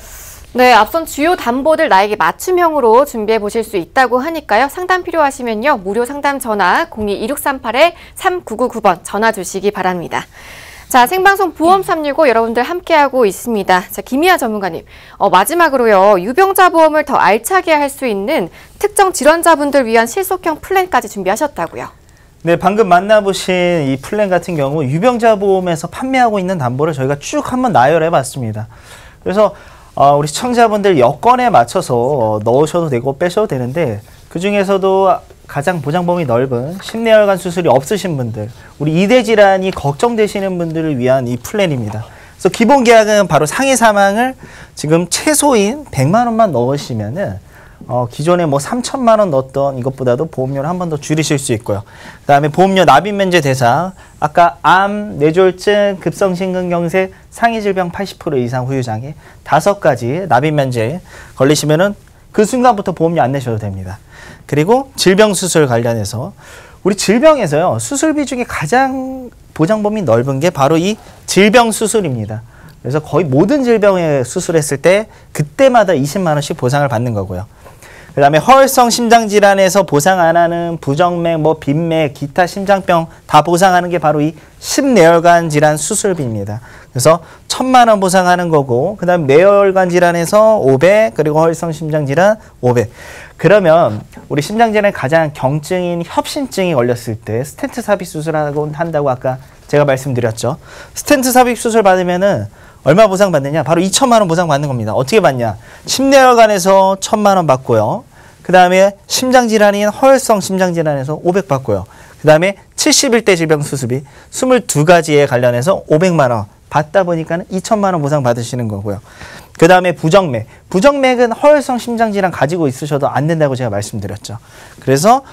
네, 앞선 주요 담보들 나에게 맞춤형으로 준비해 보실 수 있다고 하니까요. 상담 필요하시면요. 무료 상담 전화 02-2638-3999번 전화 주시기 바랍니다. 자, 생방송 보험 365 여러분들 함께하고 있습니다. 자, 김희아 전문가님, 마지막으로요. 유병자 보험을 더 알차게 할 수 있는 특정 질환자분들 위한 실속형 플랜까지 준비하셨다고요. 네, 방금 만나보신 이 플랜 같은 경우 유병자 보험에서 판매하고 있는 담보를 저희가 쭉 한번 나열해 봤습니다. 그래서 우리 시청자분들 여건에 맞춰서 넣으셔도 되고 빼셔도 되는데 그중에서도 가장 보장범위 넓은 심내혈관 수술이 없으신 분들, 우리 이대 질환이 걱정되시는 분들을 위한 이 플랜입니다. 그래서 기본 계약은 바로 상해 사망을 지금 최소인 100만 원만 넣으시면은 기존에 뭐 3천만 원 넣었던 이것보다도 보험료를 한 번 더 줄이실 수 있고요. 그 다음에 보험료 납입 면제 대상, 아까 암, 뇌졸중, 급성심근경색, 상해질병 80% 이상 후유장애 5가지 납입 면제 걸리시면은 그 순간부터 보험료 안 내셔도 됩니다. 그리고 질병 수술 관련해서 우리 질병에서요, 수술비 중에 가장 보장 범위 넓은 게 바로 이 질병 수술입니다. 그래서 거의 모든 질병에 수술했을 때 그때마다 20만 원씩 보상을 받는 거고요. 그 다음에 허혈성 심장질환에서 보상 안 하는 부정맥, 뭐 빈맥, 기타 심장병 다 보상하는 게 바로 이 심내혈관 질환 수술비입니다. 그래서 1,000만 원 보상하는 거고, 그 다음 뇌혈관 질환에서 500, 그리고 허혈성 심장질환 500. 그러면 우리 심장질환의 가장 경증인 협심증이 걸렸을 때 스텐트 삽입 수술하고 한다고 아까 제가 말씀드렸죠. 스텐트 삽입 수술 받으면은 얼마 보상 받느냐? 바로 2천만 원 보상 받는 겁니다. 어떻게 받냐? 심내혈관에서 1,000만 원 받고요. 그 다음에 심장질환인 허혈성 심장질환에서 500 받고요. 그 다음에 71대 질병 수술비 22가지에 관련해서 500만 원 받다 보니까는 2천만 원 보상 받으시는 거고요. 그 다음에 부정맥. 부정맥은 허혈성 심장질환 가지고 있으셔도 안 된다고 제가 말씀드렸죠. 그래서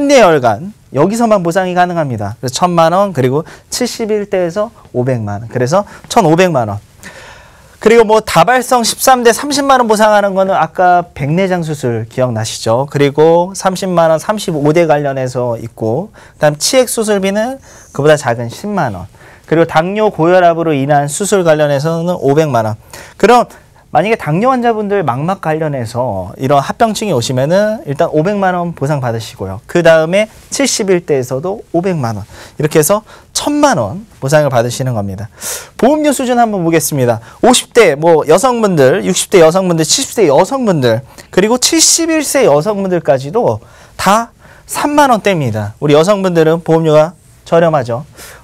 심내혈관 여기서만 보상이 가능합니다. 그래서 1,000만 원, 그리고 71대에서 500만 원. 그래서 1,500만 원. 그리고 뭐 다발성 13대 30만 원 보상하는 거는 아까 백내장 수술 기억나시죠? 그리고 30만 원 35대 관련해서 있고, 그다음 치액 수술비는 그보다 작은 10만 원. 그리고 당뇨 고혈압으로 인한 수술 관련해서는 500만 원. 그럼 만약에 당뇨 환자분들 망막 관련해서 이런 합병증이 오시면은 일단 500만 원 보상 받으시고요. 그 다음에 71대에서도 500만 원. 이렇게 해서 1000만 원 보상을 받으시는 겁니다. 보험료 수준 한번 보겠습니다. 50대 뭐 여성분들, 60대 여성분들, 70대 여성분들, 그리고 71세 여성분들까지도 다 3만 원대입니다. 우리 여성분들은 보험료가 저렴하죠.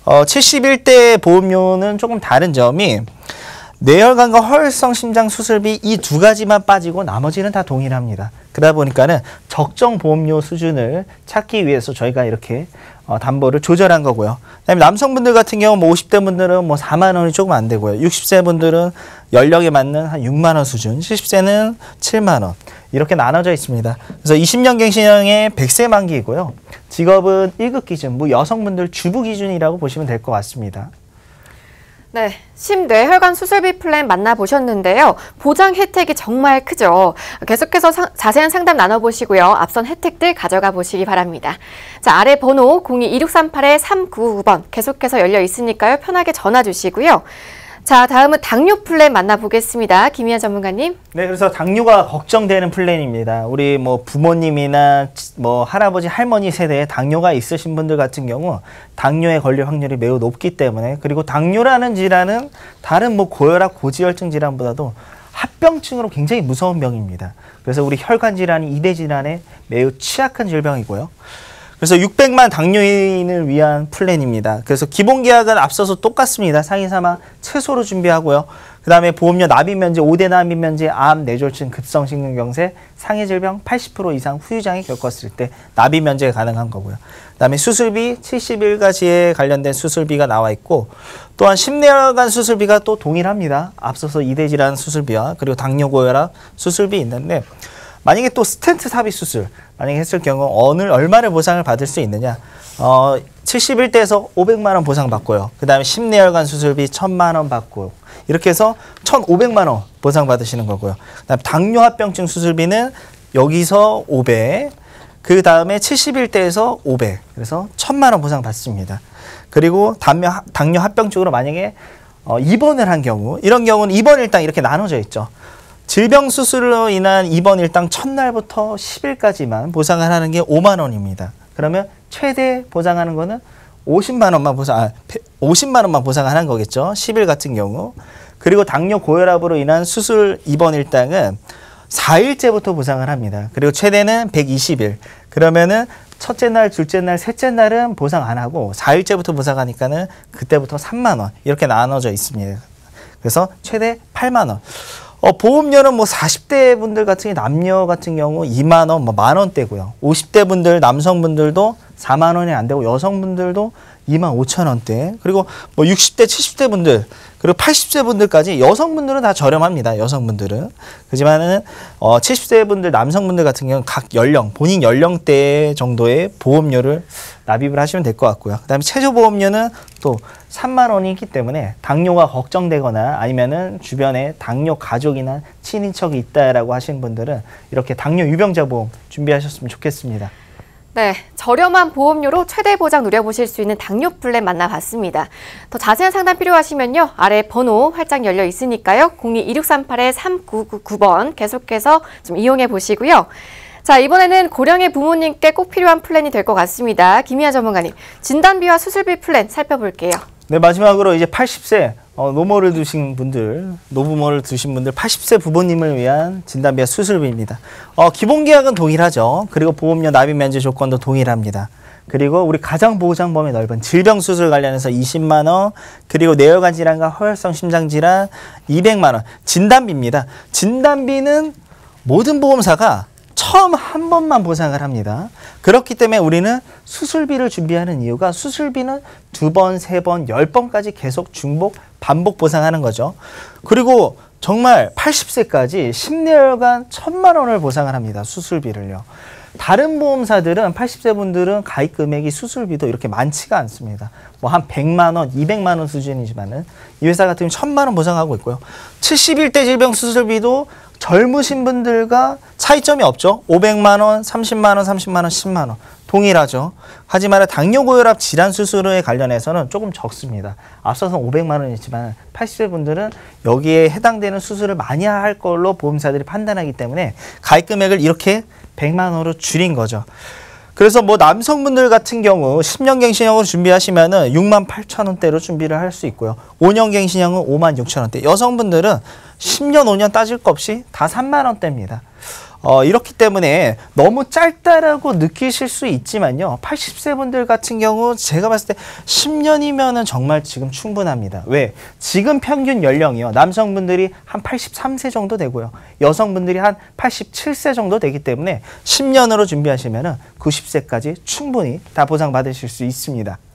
71대 보험료는 조금 다른 점이 뇌혈관과 허혈성 심장 수술비 이 두 가지만 빠지고 나머지는 다 동일합니다. 그러다 보니까는 적정 보험료 수준을 찾기 위해서 저희가 이렇게 담보를 조절한 거고요. 그다음에 남성분들 같은 경우 뭐 50대 분들은 뭐 4만 원이 조금 안 되고요. 60세 분들은 연령에 맞는 한 6만 원 수준, 70세는 7만 원 이렇게 나눠져 있습니다. 그래서 20년 갱신형의 100세 만기이고요. 직업은 1급 기준, 뭐 여성분들 주부 기준이라고 보시면 될 것 같습니다. 네, 심뇌혈관 수술비 플랜 만나보셨는데요. 보장 혜택이 정말 크죠. 계속해서 자세한 상담 나눠보시고요. 앞선 혜택들 가져가 보시기 바랍니다. 자, 아래 번호 02-2638-3999번 계속해서 열려 있으니까요. 편하게 전화 주시고요. 자, 다음은 당뇨 플랜 만나보겠습니다. 김희아 전문가님. 네, 그래서 당뇨가 걱정되는 플랜입니다. 우리 뭐 부모님이나 뭐 할아버지, 할머니 세대에 당뇨가 있으신 분들 같은 경우 당뇨에 걸릴 확률이 매우 높기 때문에, 그리고 당뇨라는 질환은 다른 뭐 고혈압, 고지혈증 질환보다도 합병증으로 굉장히 무서운 병입니다. 그래서 우리 혈관 질환이 2대 질환에 매우 취약한 질병이고요. 그래서 600만 당뇨인을 위한 플랜입니다. 그래서 기본 계약은 앞서서 똑같습니다. 상위 사망 최소로 준비하고요. 그 다음에 보험료 납입 면제, 5대 납입 면제, 암, 뇌졸중, 급성 심근경색, 상해 질병 80% 이상 후유장애 겪었을 때 납입 면제가 가능한 거고요. 그 다음에 수술비 71가지에 관련된 수술비가 나와 있고, 또한 심뇌혈관 수술비가 또 동일합니다. 앞서서 2대 질환 수술비와 그리고 당뇨 고혈압 수술비 있는데, 만약에 또 스텐트 삽입 수술 만약에 했을 경우 얼마를 보상을 받을 수 있느냐, 71대에서 500만 원 보상 받고요. 그 다음에 심뇌혈관 수술비 1000만 원 받고, 이렇게 해서 1500만 원 보상 받으시는 거고요. 그 다음에 당뇨 합병증 수술비는 여기서 500, 그 다음에 71대에서 500, 그래서 1000만 원 보상 받습니다. 그리고 당뇨 합병증으로 만약에 입원을 한 경우, 이런 경우는 입원 일당 이렇게 나눠져 있죠. 질병 수술로 인한 입원 일당 첫날부터 10일까지만 보상을 하는 게 5만 원입니다. 그러면 최대 보상하는 거는 50만 원만 보상하는 거겠죠. 10일 같은 경우. 그리고 당뇨 고혈압으로 인한 수술 입원 일당은 4일째부터 보상을 합니다. 그리고 최대는 120일. 그러면은 첫째 날, 둘째 날, 셋째 날은 보상 안 하고 4일째부터 보상하니까는 그때부터 3만 원 이렇게 나눠져 있습니다. 그래서 최대 8만 원. 보험료는 뭐 40대 분들 같은 경우, 남녀 같은 경우 2만 원, 뭐 만 원대고요. 50대 분들, 남성분들도 4만 원이 안 되고 여성분들도 2만 5천 원대. 그리고 뭐 60대, 70대 분들, 그리고 80세 분들까지 여성분들은 다 저렴합니다. 여성분들은. 그렇지만은 70세 분들, 남성분들 같은 경우는 각 연령, 본인 연령대 정도의 보험료를 납입을 하시면 될 것 같고요. 그다음에 최저 보험료는 또 3만 원이기 때문에 당뇨가 걱정되거나 아니면은 주변에 당뇨 가족이나 친인척이 있다라고 하시는 분들은 이렇게 당뇨 유병자 보험 준비하셨으면 좋겠습니다. 네, 저렴한 보험료로 최대 보장 누려보실 수 있는 당뇨 플랜 만나봤습니다. 더 자세한 상담 필요하시면요. 아래 번호 활짝 열려 있으니까요. 02-2638-3999번 계속해서 좀 이용해 보시고요. 자, 이번에는 고령의 부모님께 꼭 필요한 플랜이 될 것 같습니다. 김희아 전문가님, 진단비와 수술비 플랜 살펴볼게요. 네, 마지막으로 이제 80세 노부모를 두신 분들 80세 부모님을 위한 진단비와 수술비입니다. 기본 계약은 동일하죠. 그리고 보험료 납입 면제 조건도 동일합니다. 그리고 우리 가정보장범위 넓은 질병 수술 관련해서 20만 원, 그리고 뇌혈관 질환과 허혈성 심장 질환 200만 원. 진단비입니다. 진단비는 모든 보험사가 처음 한 번만 보상을 합니다. 그렇기 때문에 우리는 수술비를 준비하는 이유가 수술비는 2번, 3번, 10번까지 계속 중복, 반복 보상하는 거죠. 그리고 정말 80세까지 심뇌혈관 1000만 원을 보상을 합니다. 수술비를요. 다른 보험사들은 80세 분들은 가입 금액이 수술비도 이렇게 많지가 않습니다. 뭐 한 100만 원, 200만 원 수준이지만은 이 회사 같은 경우는 1000만 원 보상하고 있고요. 71대 질병 수술비도 젊으신 분들과 차이점이 없죠. 500만 원, 30만 원, 30만 원, 10만 원. 동일하죠. 하지만 당뇨고혈압 질환 수술에 관련해서는 조금 적습니다. 앞서서 500만 원이지만 80세 분들은 여기에 해당되는 수술을 많이 할 걸로 보험사들이 판단하기 때문에 가입 금액을 이렇게 100만 원으로 줄인 거죠. 그래서 뭐 남성분들 같은 경우 10년 갱신형으로 준비하시면은 6만 8천 원대로 준비를 할 수 있고요. 5년 갱신형은 5만 6천 원대. 여성분들은 10년, 5년 따질 것 없이 다 3만 원대입니다. 이렇기 때문에 너무 짧다라고 느끼실 수 있지만요. 80세 분들 같은 경우 제가 봤을 때 10년이면은 정말 지금 충분합니다. 왜? 지금 평균 연령이요. 남성분들이 한 83세 정도 되고요. 여성분들이 한 87세 정도 되기 때문에 10년으로 준비하시면은 90세까지 충분히 다 보상받으실 수 있습니다.